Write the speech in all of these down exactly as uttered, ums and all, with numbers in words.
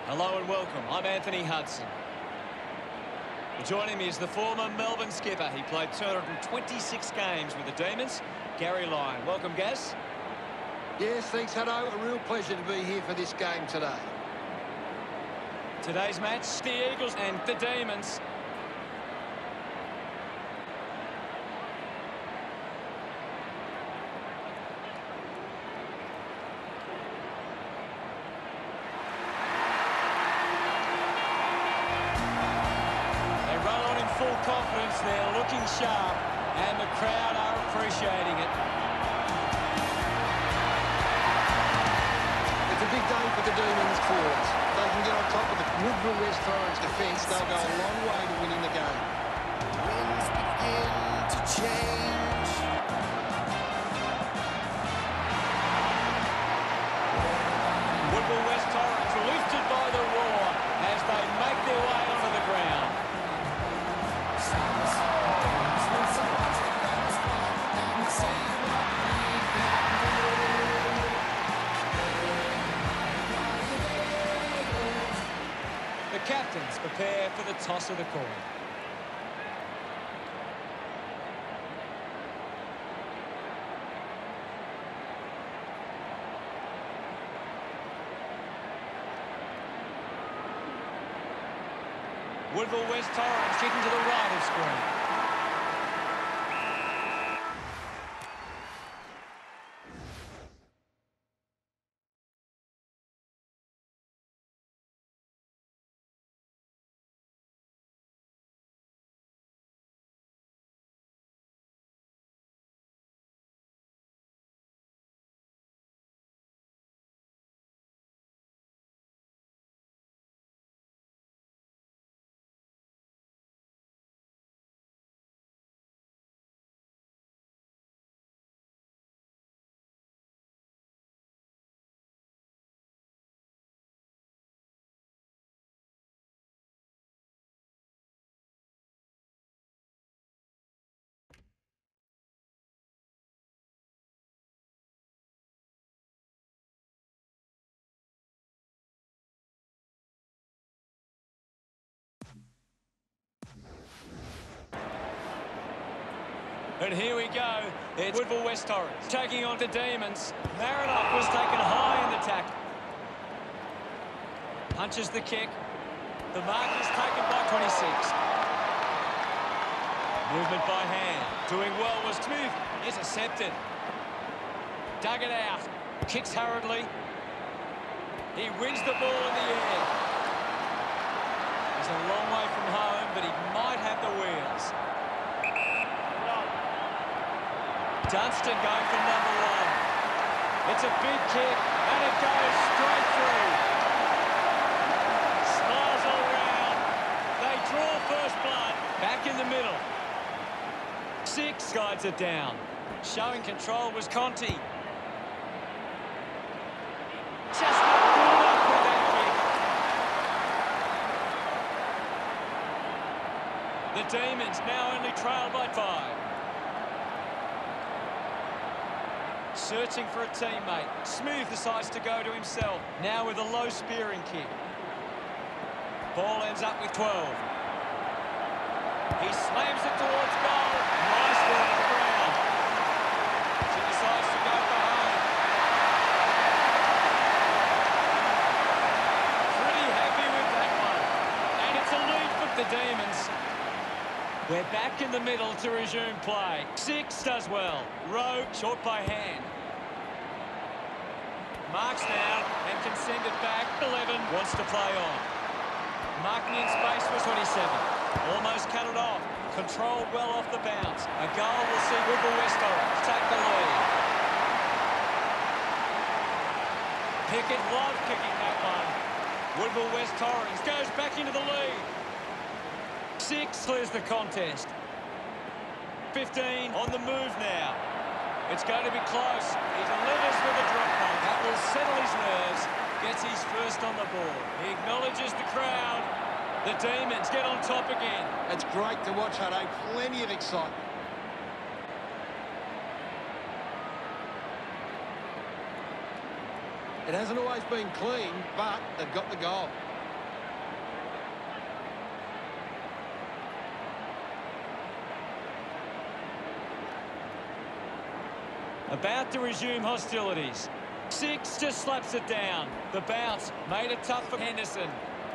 Hello and welcome. I'm Anthony Hudson. Joining me is the former Melbourne skipper. He played two hundred twenty-six games with the Demons. Gary Lyon. Welcome, Gaz. Yes, thanks, Hutto. A real pleasure to be here for this game today. Today's match, the Eagles and the Demons. Full confidence, they're looking sharp, and the crowd are appreciating it. It's a big day for the Demons forwards. If they can get on top of the Woodville West Torrens defence, they'll go a long way to winning the game. Winds begin to change. Woodville West Torrens lifted by the roar as they make their way onto the ground. The captains prepare for the toss of the coin. Woodville West Torrens kicking to the right of screen. And here we go. It's Woodville West Torrens taking on the Demons. Marinoff was taken high in the tackle. Punches the kick. The mark is taken by twenty-six. Movement by hand. Doing well was Smith. Intercepted. Dug it out. Kicks hurriedly. He wins the ball in the air. He's a long way from home, but he might have the wheels. Dunstan going for number one. It's a big kick, and it goes straight through. Smiles all round. They draw first blood. Back in the middle. Six guides it down. Showing control was Conti. Just not good enough for that kick. The Demons now only trail by five. Searching for a teammate. Smooth decides to go to himself. Now with a low spearing kick. Ball ends up with twelve. He slams it towards goal. Nice work on the ground. She decides to go for home. Pretty happy with that one. And it's a lead for the Demons. We're back in the middle to resume play. Six does well. Rowe, short by hand. Marks now and can send it back. eleven wants to play on. Marking in space for twenty-seven. Almost cut it off. Controlled well off the bounce. A goal will see Woodville West Torrens take the lead. Pickett love kicking that one. Woodville West Torrens goes back into the lead. Six clears the contest. fifteen on the move now. It's going to be close. He delivers with a drop punt. That will settle his nerves. Gets his first on the ball. He acknowledges the crowd. The Demons get on top again. It's great to watch, Hutto. Plenty of excitement. It hasn't always been clean, but they've got the goal. About to resume hostilities. Six just slaps it down. The bounce made it tough for Henderson.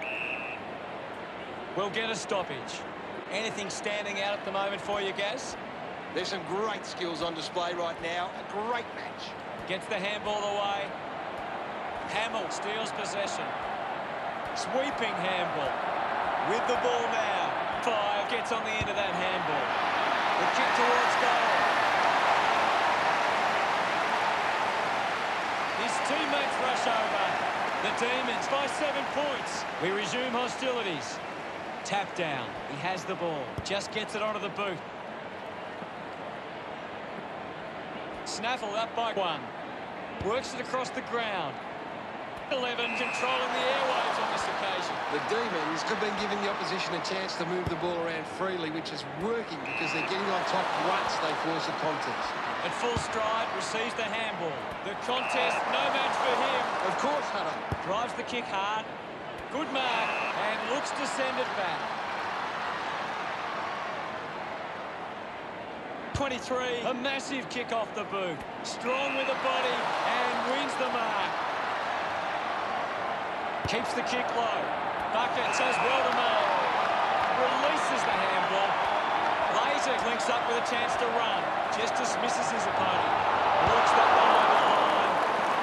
We'll get a stoppage. Anything standing out at the moment for you, Gaz? There's some great skills on display right now. A great match. Gets the handball away. Hamill steals possession. Sweeping handball. With the ball now. Five gets on the end of that handball. The kick towards goal. His teammates rush over. The Demons by seven points. We resume hostilities. Tap down. He has the ball. Just gets it onto the boot. Snaffled up by one. Works it across the ground. eleven controlling the airwaves on this occasion. The Demons have been giving the opposition a chance to move the ball around freely, which is working because they're getting on top once they force a contest. At full stride, receives the handball. The contest, no match for him. Of course, Hunter. Drives the kick hard. Good mark, and looks to send it back. twenty-three, a massive kick off the boot. Strong with the body, and wins the mark. Keeps the kick low. Bucket says well to Mo. Releases the handball. Laser links up with a chance to run. Just dismisses his opponent. Looks that one over the line.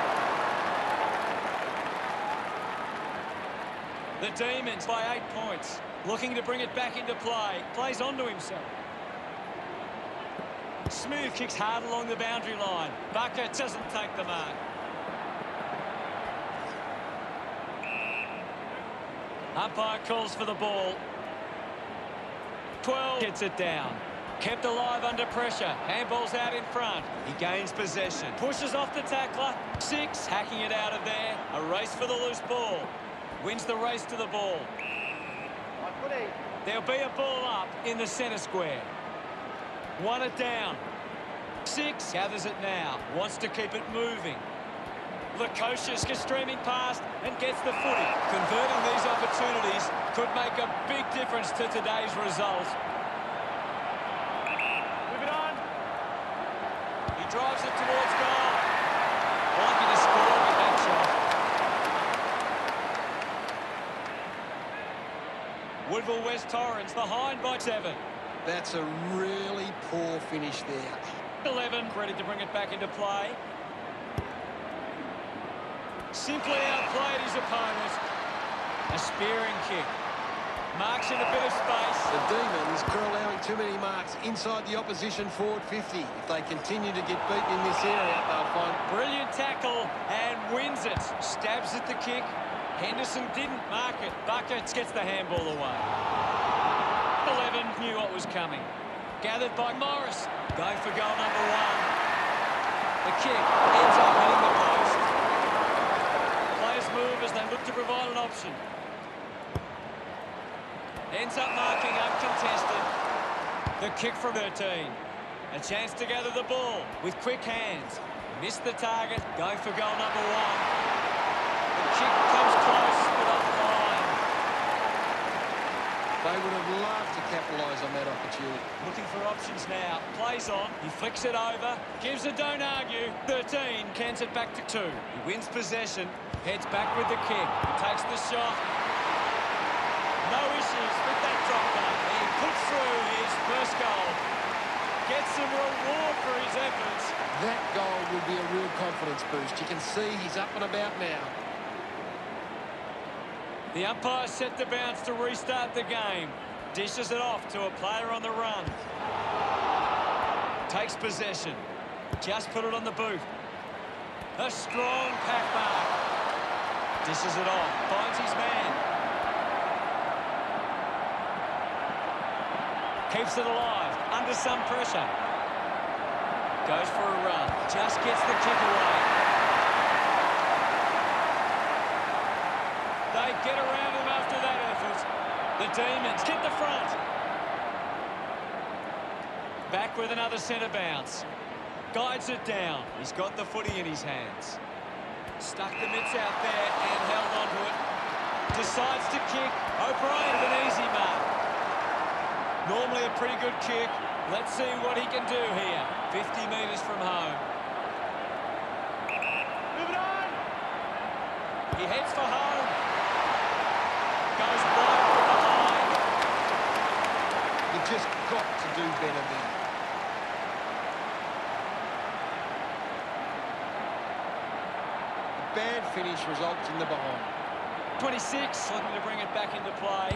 The Demons by eight points. Looking to bring it back into play. Plays onto himself. Smooth kicks hard along the boundary line. Bucket doesn't take the mark. Umpire calls for the ball. twelve gets it down. Kept alive under pressure. Handball's out in front. He gains possession. Pushes off the tackler. Six, hacking it out of there. A race for the loose ball. Wins the race to the ball. There'll be a ball up in the centre square. One it down. Six gathers it now. Wants to keep it moving. Lukosius gets streaming past and gets the footy. Converting these opportunities could make a big difference to today's result. Move it on. He drives it towards goal. Lucky to score with that shot. Woodville West Torrens behind by seven. That's a really poor finish there. eleven ready to bring it back into play. Simply outplayed his opponent. A spearing kick. Marks in a bit of space. The Demons are allowing too many marks inside the opposition forward fifty. If they continue to get beaten in this area, they'll find... Brilliant tackle and wins it. Stabs at the kick. Henderson didn't mark it. Buckets gets the handball away. eleven knew what was coming. Gathered by Morris. Going for goal number one. The kick ends up hitting the post. Players move as they look to provide an option. Ends up marking uncontested. The kick from thirteen. A chance to gather the ball with quick hands. Missed the target. Going for goal number one. The kick comes close but offline. They would have loved to capitalise on that opportunity. Looking for options now. Plays on. He flicks it over. Gives a don't argue. thirteen. Cans it back to two. He wins possession. Heads back with the kick. He takes the shot. No issues with that drop back. He puts through his first goal. Gets some reward for his efforts. That goal will be a real confidence boost. You can see he's up and about now. The umpire set the bounce to restart the game. Dishes it off to a player on the run. Takes possession. Just put it on the boot. A strong pack mark. Dishes it off. Finds his man. Keeps it alive. Under some pressure. Goes for a run. Just gets the kick away. They get around him after that effort. The Demons get the front. Back with another centre bounce. Guides it down. He's got the footy in his hands. Stuck the mitts out there and held onto it. Decides to kick. O'Brien with an easy mark. Normally a pretty good kick. Let's see what he can do here. fifty metres from home. He heads for home. Goes wide from behind. You've just got to do better there. A bad finish results in the behind. twenty-six, looking to bring it back into play.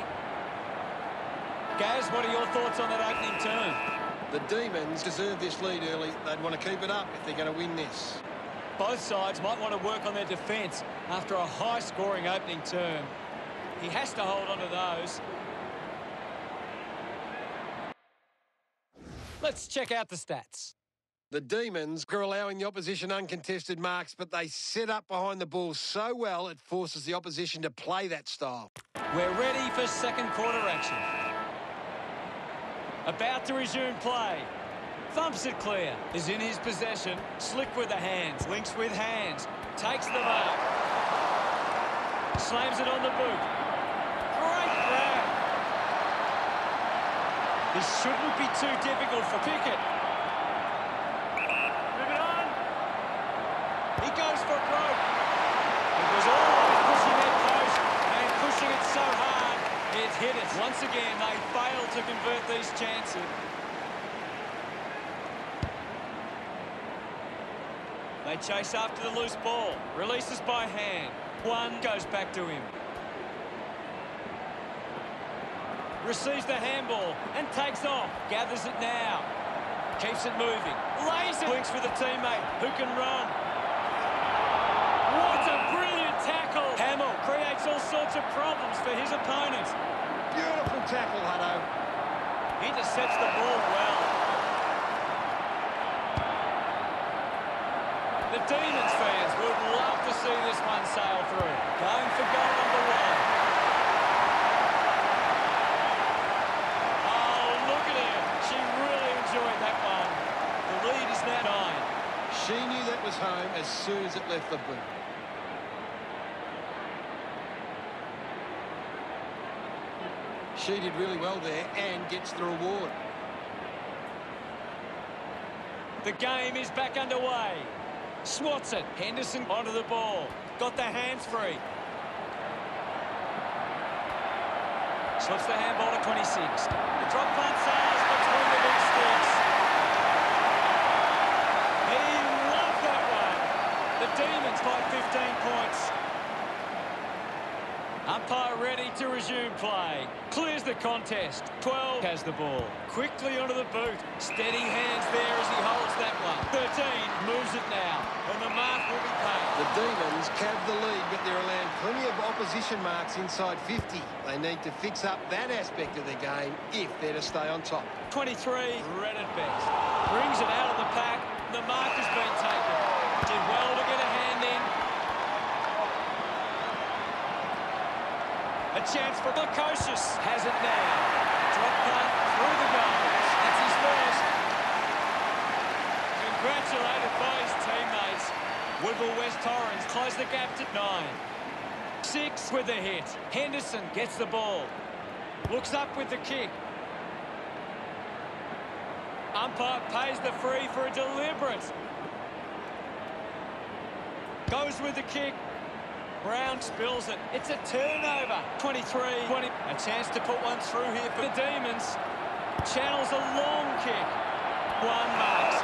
Gaz, what are your thoughts on that opening term? The Demons deserve this lead early. They'd want to keep it up if they're going to win this. Both sides might want to work on their defence after a high-scoring opening term. He has to hold on to those. Let's check out the stats. The Demons are allowing the opposition uncontested marks, but they set up behind the ball so well it forces the opposition to play that style. We're ready for second quarter action. About to resume play. Thumps it clear. Is in his possession. Slick with the hands. Links with hands. Takes the mark. Slams it on the boot. Great grab. This shouldn't be too difficult for Pickett. Moving on. He goes for broke. It was always pushing that post and pushing it so hard, it hit it. Once again, they failed to convert these chances. They chase after the loose ball. Releases by hand. One goes back to him. Receives the handball and takes off. Gathers it now. Keeps it moving. Lays it. Links with a teammate who can run. What a brilliant tackle. Hamill creates all sorts of problems for his opponents. Beautiful tackle, Hutto. Intercepts the ball well. The Demons fans would love to see this one sail through. Going for goal number one. Oh, look at her. She really enjoyed that one. The lead is now nine. She knew that was home as soon as it left the boot. She did really well there and gets the reward. The game is back underway. Swats it. Henderson onto the ball. Got the hands free. Slips the handball to twenty-six. The drop punt sails between the big sticks. He loved that one. The Demons by fifteen points. Umpire ready to resume play. Clears the contest. twelve has the ball. Quickly onto the boot. Steady hands there as he holds that one. thirteen moves it now. And the mark will be paid. The Demons have the lead, but they're allowing plenty of opposition marks inside fifty. They need to fix up that aspect of their game if they're to stay on top. twenty-three, red at best. Brings it out of the pack. The mark has been taken. Did well to get a hand in. A chance for Lukosius. Has it now. Drop punt through the goals. That's his first. Congratulated by his teammates. Woodville West Torrens close the gap to nine. Six with the hit. Henderson gets the ball. Looks up with the kick. Umpire pays the free for a deliberate. Goes with the kick. Brown spills it. It's a turnover. twenty-three twenty. A chance to put one through here for the Demons. Channels a long kick. One marks.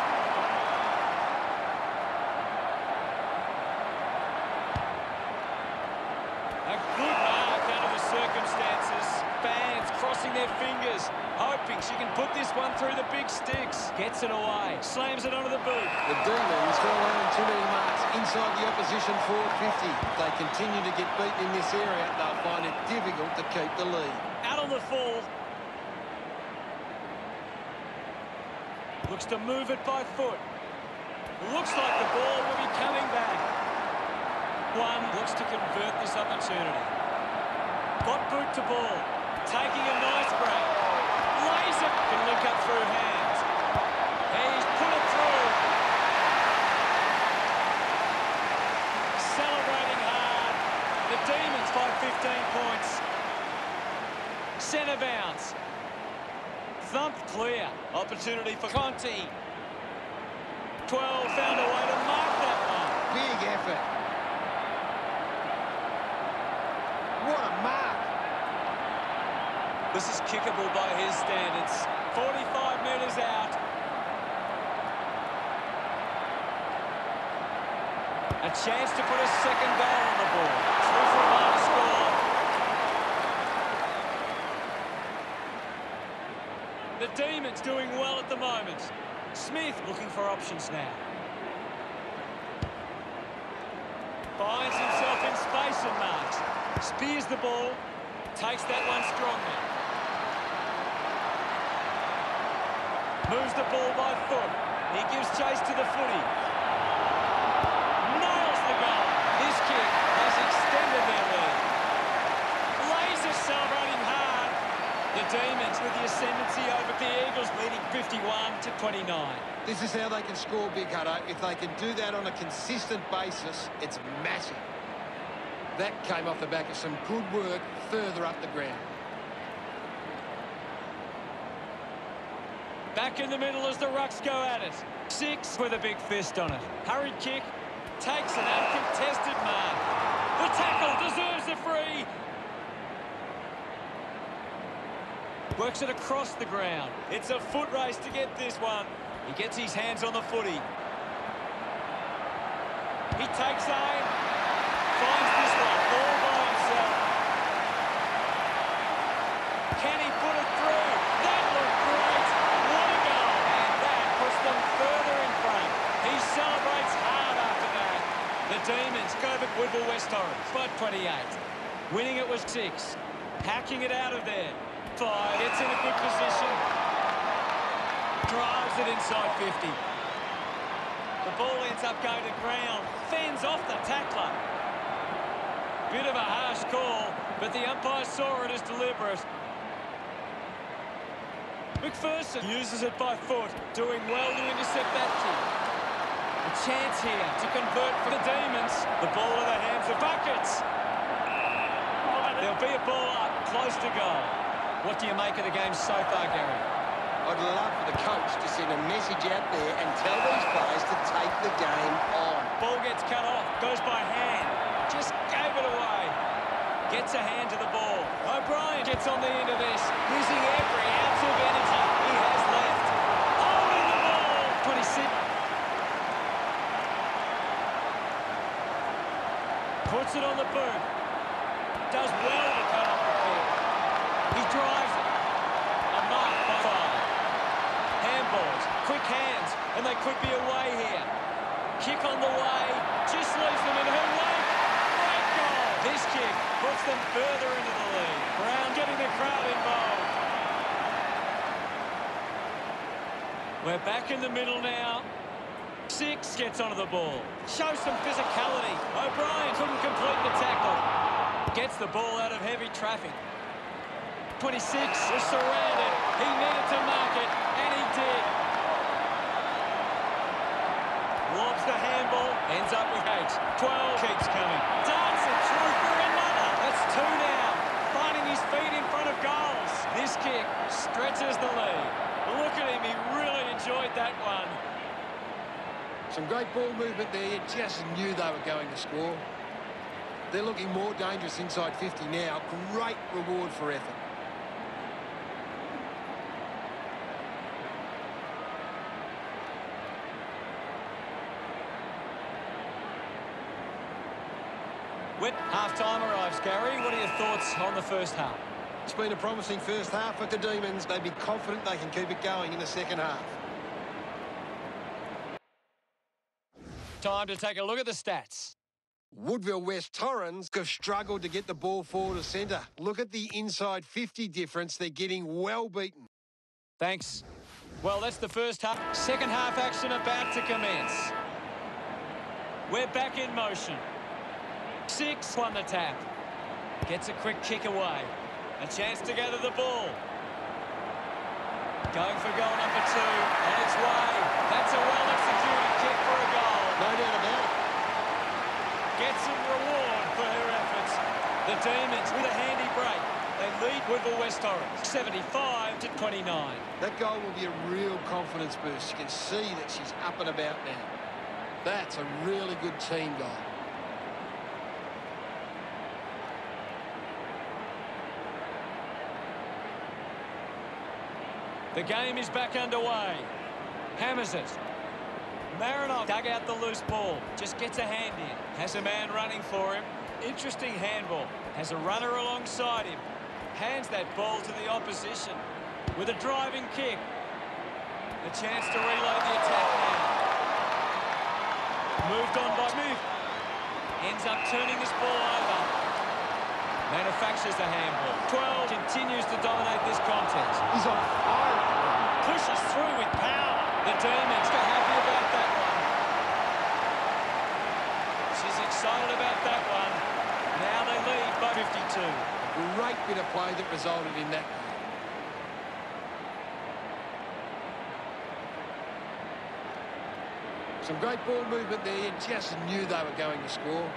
A good mark under the circumstances. Fans crossing their fingers, hoping she can put this one through the big sticks. Gets it away. Slams it onto the boot. The Demons don't earn too many marks inside the opposition forward fifty. If they continue to get beaten in this area, they'll find it difficult to keep the lead. Out on the full. Looks to move it by foot. Looks like the ball will be coming back. One looks to convert this opportunity. Got boot to ball. Taking a nice break. Lays it. Can link up through hands. He's put it through. Celebrating hard. The Demons by fifteen points. Centre bounce. Thumped clear. Opportunity for Conti. twelve found a way to mark that one. Big effort. What a mark. This is kickable by his standards. forty-five metres out. A chance to put a second goal on the board. Through for a minor score. The Demons doing well at the moment. Smith looking for options now. Finds himself in space and marks. Spears the ball. Takes that one strongly. Moves the ball by foot. He gives chase to the footy. Nails the goal. This kick has extended their lead. Laser celebrating hard. The Demons with the ascendancy over the Eagles, leading fifty-one to twenty-nine. This is how they can score, Big Hutto. If they can do that on a consistent basis, it's massive. That came off the back of some good work further up the ground. Back in the middle as the Rucks go at it. Six with a big fist on it. Hurried kick. Takes an uncontested mark. The tackle deserves a free. Works it across the ground. It's a foot race to get this one. He gets his hands on the footy. He takes aim. Finds this one all by himself. Can he put it through? That looked great. What a goal. And that puts them further in front. He celebrates hard after that. The Demons go to Woodville West Torrens by twenty-eight. Winning it was six. Hacking it out of there. Five. Gets in a good position. Drives it inside fifty. The ball ends up going to ground. Fends off the tackler. Bit of a harsh call, but the umpire saw it as deliberate. McPherson uses it by foot, doing well to intercept that kick. A chance here to convert for the Demons. The ball in the hands of Buckets. There'll be a ball up, close to goal. What do you make of the game so far, Gary? I'd love for the coach to send a message out there and tell these players to take the game on. Ball gets cut off, goes by hand. Just gave it away. Gets a hand to the ball. O'Brien gets on the end of this, using every ounce of energy he has left. Holding the ball. twenty-six. Puts it on the boot. Does well to cut off the kick. He drives it. A mark by five. Handballs, quick hands, and they could be away here. Kick on the way, just leaves them in her wake. Great goal. This kick puts them further into the lead. Brown getting the crowd involved. We're back in the middle now. Six gets onto the ball. Shows some physicality. O'Brien couldn't complete the tackle. Gets the ball out of heavy traffic. twenty-six is surrounded. He needed to mark it, and he did. Lobs the handball, ends up with eight. twelve keeps coming. Darts it through for another. That's two now. Finding his feet in front of goals. This kick stretches the lead. Look at him, he really enjoyed that one. Some great ball movement there. You just knew they were going to score. They're looking more dangerous inside fifty now. Great reward for effort. With half-time arrives, Gary. What are your thoughts on the first half? It's been a promising first half for the Demons. They'd be confident they can keep it going in the second half. Time to take a look at the stats. Woodville West Torrens have struggled to get the ball forward to centre. Look at the inside fifty difference. They're getting well beaten. Thanks. Well, that's the first half. Second half action about to commence. We're back in motion. Six won the tap. Gets a quick kick away. A chance to gather the ball. Going for goal number two. On its way. That's a well-executed kick for a goal. No doubt about it. Gets some reward for her efforts. The Demons with a handy break. They lead Woodville West Torrens seventy-five to twenty-nine. That goal will be a real confidence boost. You can see that she's up and about now. That's a really good team goal. The game is back underway. Hammers it. Marinoff dug out the loose ball. Just gets a hand in. Has a man running for him. Interesting handball. Has a runner alongside him. Hands that ball to the opposition. With a driving kick. A chance to reload the attack now. Moved on by Smith. Ends up turning this ball over. Manufactures the handball. twelve continues to dominate this contest. He's on fire. Pushes through with power. The Demons are happy about that one. She's excited about that one. Now they lead by fifty-two. Great bit of play that resulted in that. Some great ball movement there. You just knew they were going to score.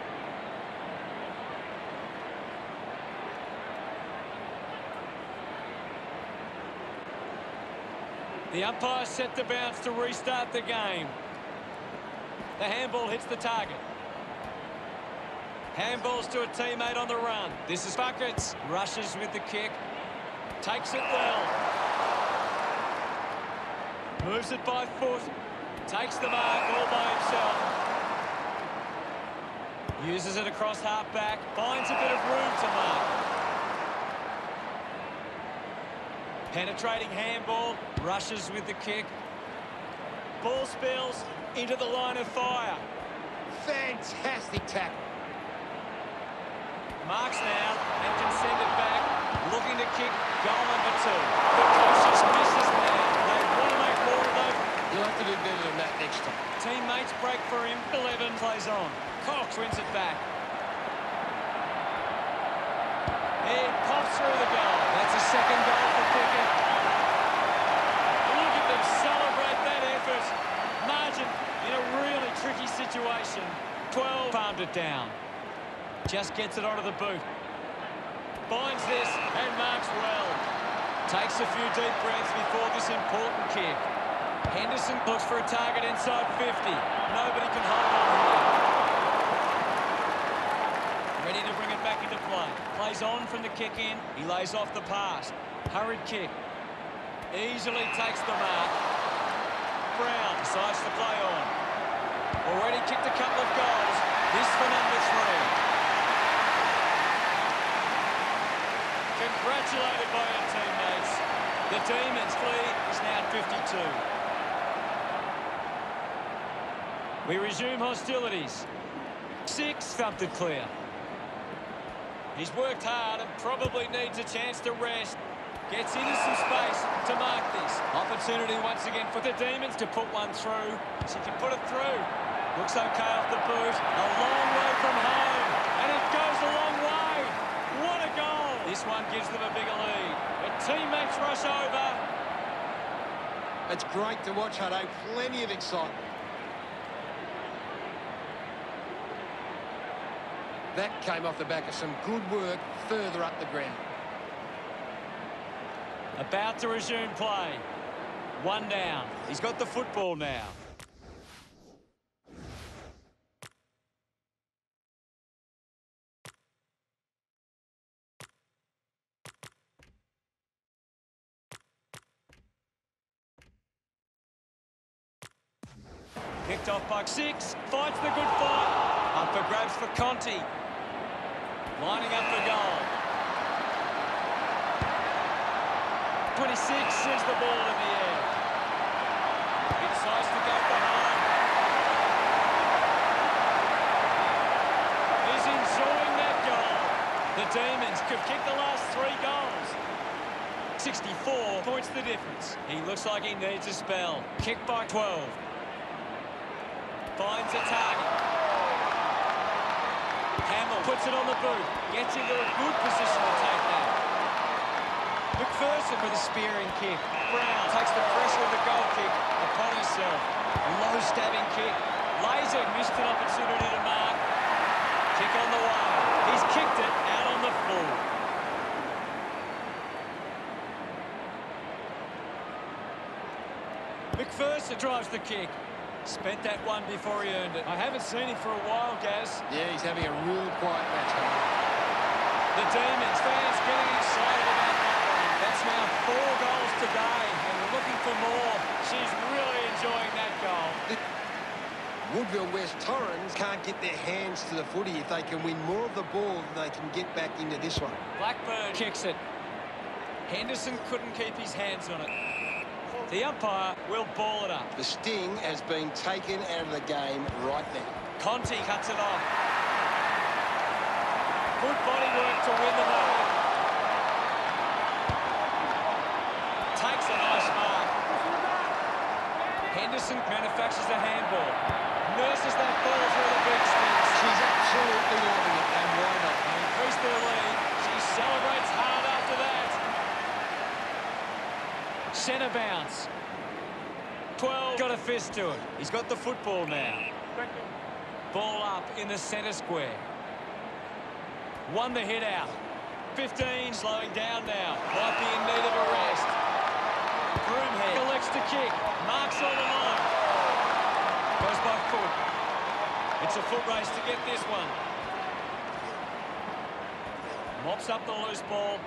The umpire set the bounce to restart the game. The handball hits the target. Handballs to a teammate on the run. This is Buckets. Rushes with the kick. Takes it well. Moves it by foot. Takes the mark all by himself. Uses it across half-back. Finds a bit of room to mark. Penetrating handball. Rushes with the kick. Ball spills into the line of fire. Fantastic tackle. Marks now and can send it back. Looking to kick goal number two. The coach just misses there. They want to make more of those. You'll have to do better than that next time. Teammates break for him. eleven plays on. Cox wins it back. He pops through the goal. That's a second goal for Pickett. Look at them celebrate that effort. Margin in a really tricky situation. twelve palmed it down. Just gets it onto the boot. Finds this and marks well. Takes a few deep breaths before this important kick. Henderson looks for a target inside fifty. Nobody can hold on here. Ready to bring it back into play. Plays on from the kick in. He lays off the pass. Hurried kick. Easily takes the mark. Brown decides to play on. Already kicked a couple of goals. This for number three. Congratulated by her teammates. The Demons' lead is now fifty-two. We resume hostilities. Six thumped it clear. He's worked hard and probably needs a chance to rest. Gets into some space to mark this. Opportunity once again for the Demons to put one through. She can put it through. Looks okay off the boot. A long way from home. And it goes a long way. What a goal. This one gives them a bigger lead. The teammates rush over. It's great to watch, Hutto. Plenty of excitement. That came off the back of some good work further up the ground. About to resume play. One down. He's got the football now. Picked off by six. Fights the good fight. Up for grabs for Conti. Lining up for goal. twenty-six sends the ball in the air. He decides to go for home. He's enjoying that goal. The Demons could kick the last three goals. sixty-four points the difference. He looks like he needs a spell. Kick by twelve. Finds a target. Hamill puts it on the boot. Gets into a good position to take that. McPherson with a spearing kick. Brown takes the pressure of the goal kick upon herself. A low stabbing kick. Laser missed an opportunity to mark. Kick on the way. He's kicked it out on the full. McPherson drives the kick. Spent that one before he earned it. I haven't seen him for a while, Gaz. Yeah, he's having a real quiet match. The Demons fans getting excited about that one. That's now four goals today. for more. She's really enjoying that goal. Woodville West Torrens can't get their hands to the footy. If they can win more of the ball, they can get back into this one. Blackburn kicks it. Henderson couldn't keep his hands on it. The umpire will ball it up. The sting has been taken out of the game right now. Conti cuts it off. Good body work to win the moment. Takes a nice mark. Henderson manufactures a handball. Nurses that ball through the big sticks. She's absolutely loving it, and why not? They increase their lead. She celebrates hard after that. Centre bounce. twelve got a fist to it. He's got the football now. Ball up in the centre square. Won the hit out. fifteen slowing down now. Might be in need of a rest. Broomhead elects to kick. Marks on the line. Goes by foot. It's a foot race to get this one. Mops up the loose ball.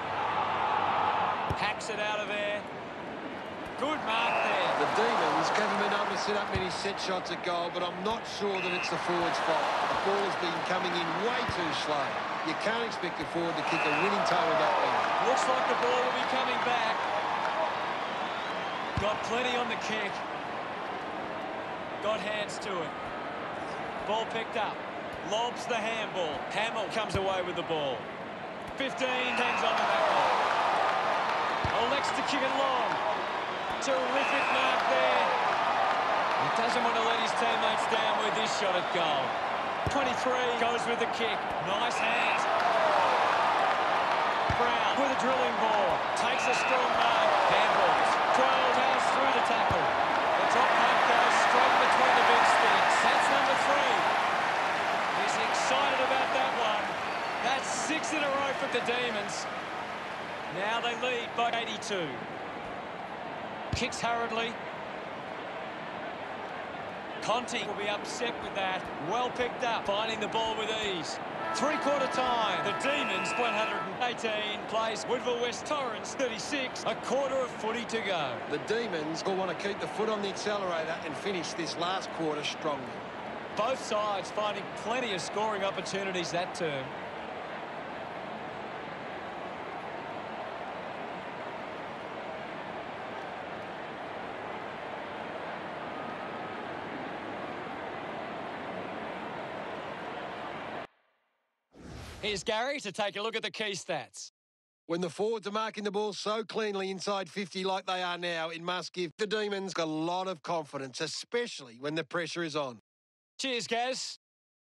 Hacks it out of there. Good mark there. The Demons haven't been able to set up many set shots at goal, but I'm not sure that it's the forward's fault. The ball has been coming in way too slow. You can't expect the forward to kick a winning total that way. Looks like the ball will be coming back. Got plenty on the kick. Got hands to it. Ball picked up. Lobs the handball. Hamill comes away with the ball. fifteen hangs on to that one. Elects to kick it long. Terrific mark there. He doesn't want to let his teammates down with this shot at goal. twenty-three goes with the kick. Nice hands. Brown with a drilling ball. Takes a strong mark. Handballs. twelve goes through the tackle. The top half goes straight between the big sticks. That's number three. He's excited about that one. That's six in a row for the Demons. Now they lead by eighty-two. Kicks hurriedly. Conti will be upset with that. Well picked up, finding the ball with ease. Three-quarter time. The Demons, one hundred eighteen, plays Woodville West Torrens, thirty-six. A quarter of footy to go. The Demons will want to keep the foot on the accelerator and finish this last quarter strongly. Both sides finding plenty of scoring opportunities that term. Here's Gary to take a look at the key stats. When the forwards are marking the ball so cleanly inside fifty like they are now, it must give the Demons a lot of confidence, especially when the pressure is on. Cheers, Gaz.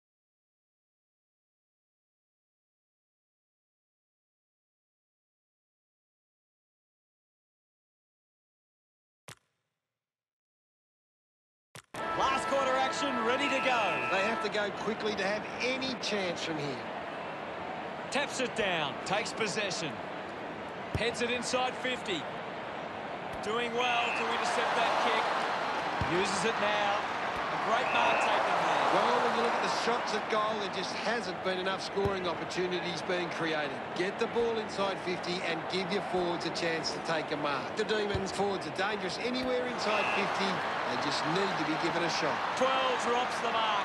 Last quarter action, ready to go. They have to go quickly to have any chance from here. Taps it down, takes possession. Heads it inside fifty. Doing well to intercept that kick. Uses it now. A great mark taken there. Well, when you look at the shots at goal, there just hasn't been enough scoring opportunities being created. Get the ball inside fifty and give your forwards a chance to take a mark. The Demons forwards are dangerous anywhere inside fifty. They just need to be given a shot. twelve drops the mark.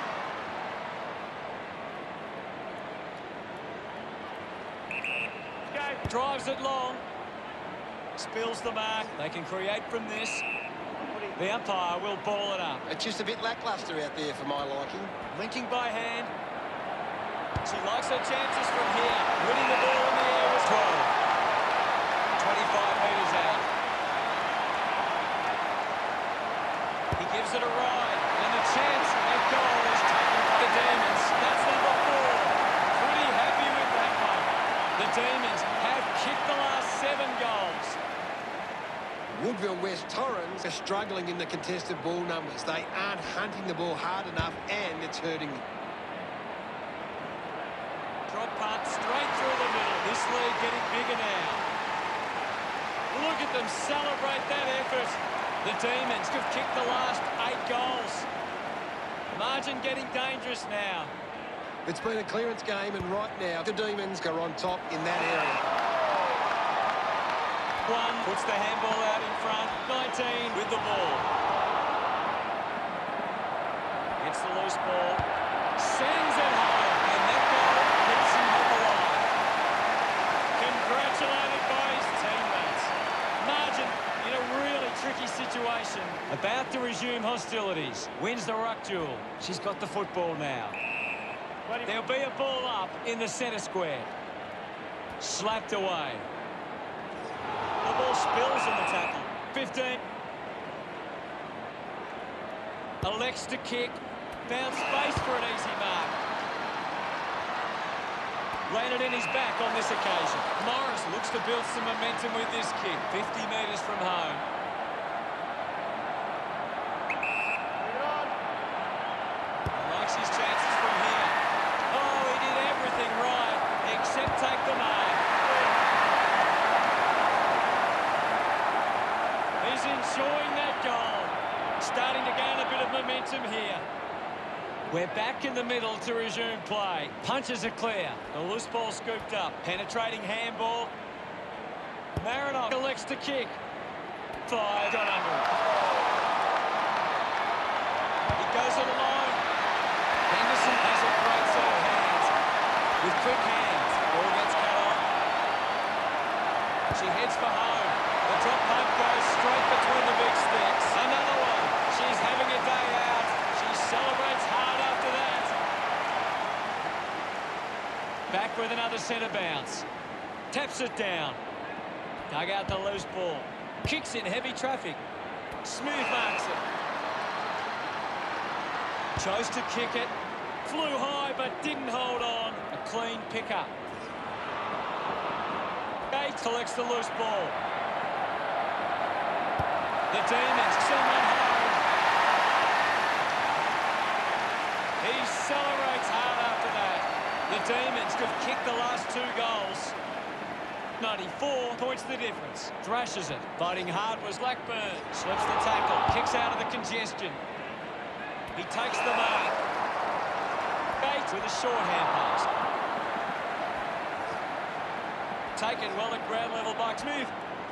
Drives it long. Spills the mark. They can create from this. The umpire will ball it up. It's just a bit lacklustre out there for my liking. Linking by hand. She likes her chances from here. Winning the ball in the air was twelve. twenty-five metres out. He gives it a ride. And the chance at goal is taken by the Demons. That's number four. Pretty happy with that one. The Demons have kicked the last seven goals. Woodville West Torrens are struggling in the contested ball numbers. They aren't hunting the ball hard enough and it's hurting them. Drop punt straight through the middle. This lead getting bigger now. Look at them celebrate that effort. The Demons have kicked the last eight goals. Margin getting dangerous now. It's been a clearance game and right now the Demons are on top in that area. One puts the handball out in front. eighteen with the ball. Gets the loose ball. Sends it home. And that goal keeps him hope alive. Congratulated by his teammates. Margin in a really tricky situation. About to resume hostilities. Wins the ruck duel. She's got the football now. There'll be a ball up in the centre square. Slapped away. The ball spills in the tackle. fifteen. Elects to kick. Found space for an easy mark. Landed in his back on this occasion. Morris looks to build some momentum with this kick. fifty metres from home. He likes his chances from here. Oh, he did everything right, except take the mark. He's enjoying that goal. Starting to gain a bit of momentum here. We're back in the middle to resume play. Punches are clear. The loose ball scooped up. Penetrating handball. Marinoff elects to kick. Five. Got under it. He goes it alone. Henderson has a great set of hands. With quick hands. Ball gets cut off. She heads for home. The drop punt goes straight between the big sticks. Another one. She's having a day out. She celebrates hard after that. Back with another centre bounce. Taps it down. Dug out the loose ball. Kicks in heavy traffic. Smooth marks it. Chose to kick it. Flew high but didn't hold on. A clean pickup. Gates collects the loose ball. The Demons send one home. He celebrates hard after that. The Demons could kick the last two goals. ninety-four points the difference. Thrashes it. Fighting hard was Blackburn. Slips the tackle. Kicks out of the congestion. He takes the mark. Bates with a short hand pass. Taken well at ground level by Smith.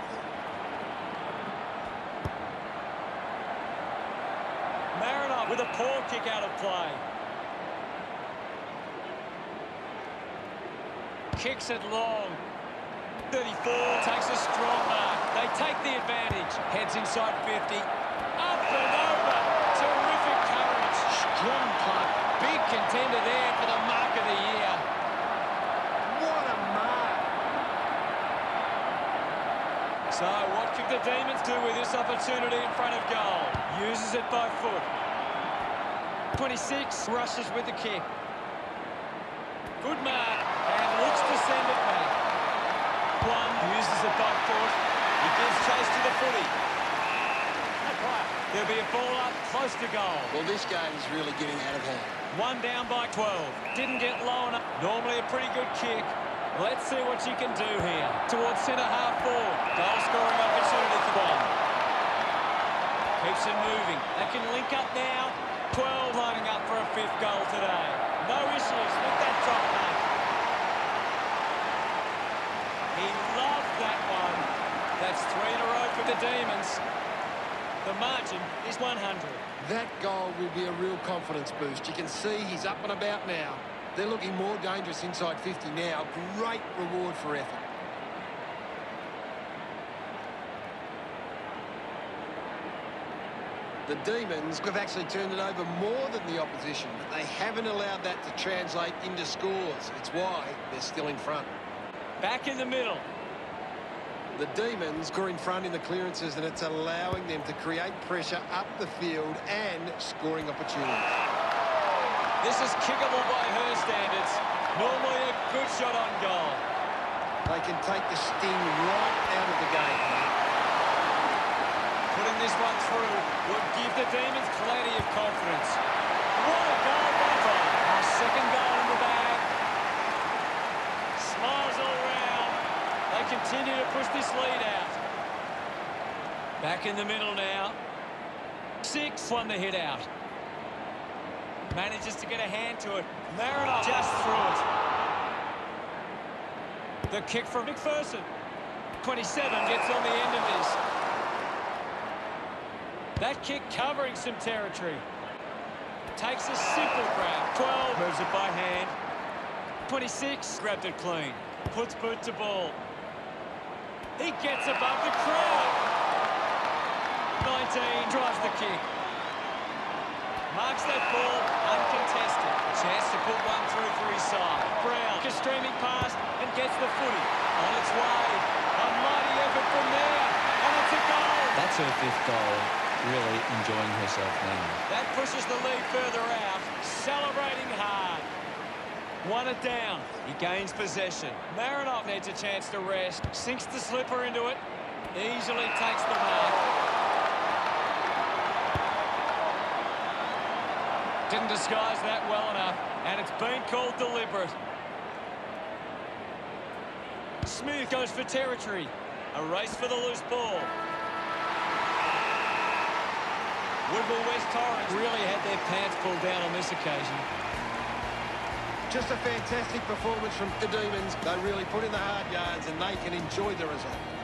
Marinoff with a poor kick out of play. Kicks it long. thirty-four takes a strong mark. They take the advantage. Heads inside fifty. Up and over. Terrific courage. Strong punt. Big contender there for the mark of the year. What a mark. So what can the Demons do with this opportunity in front of goal? Uses it by foot. twenty-six rushes with the kick. Good mark and looks to send it back. One uses it by foot. He gives chase to the footy. There'll be a ball up close to goal. Well, this game is really getting out of hand. One down by twelve. Didn't get low enough. Normally a pretty good kick. Let's see what she can do here. Towards centre half forward. Goal scoring opportunity for one. Keeps it moving. They can link up now. twelve lining up for a fifth goal today. No issues with that drop punt. He loved that one. That's three in a row for the Demons. The margin is one hundred. That goal will be a real confidence boost. You can see he's up and about now. They're looking more dangerous inside fifty now. Great reward for effort. The Demons have actually turned it over more than the opposition, but they haven't allowed that to translate into scores. It's why they're still in front. Back in the middle. The Demons are in front in the clearances, and it's allowing them to create pressure up the field and scoring opportunities. This is kickable by her standards. Normally a good shot on goal. They can take the sting right out of the game. Putting this one through would give the Demons plenty of confidence. What a goal by Tom. Our second goal in the bag. Smiles all round. They continue to push this lead out. Back in the middle now. Six won the hit out. Manages to get a hand to it. Marinoff just through it. The kick from McPherson. twenty-seven gets on the end of this. That kick covering some territory. Takes a simple grab. twelve moves it by hand. twenty-six grabbed it clean. Puts boot to ball. He gets above the crowd. nineteen drives the kick. Marks that ball uncontested. Chance to put one through for his side. Brown, a streaming pass and gets the footy. On its way. A mighty effort from there. And it's a goal. That's her fifth goal. Really enjoying herself now. That pushes the lead further out. Celebrating hard. One it down. He gains possession. Marinov needs a chance to rest. Sinks the slipper into it. Easily takes the mark. Didn't disguise that well enough. And it's been called deliberate. Smooth goes for territory. A race for the loose ball. Woodville West Torrens really had their pants pulled down on this occasion. Just a fantastic performance from the Demons. They really put in the hard yards and they can enjoy the result.